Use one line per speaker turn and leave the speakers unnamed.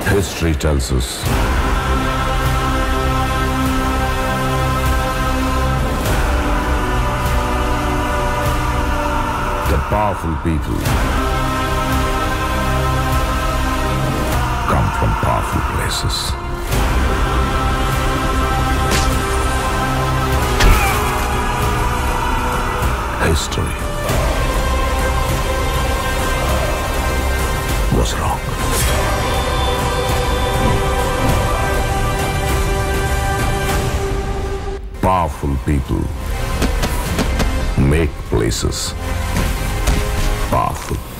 History tells us that powerful people come from powerful places. History was wrong. Powerful people make places powerful.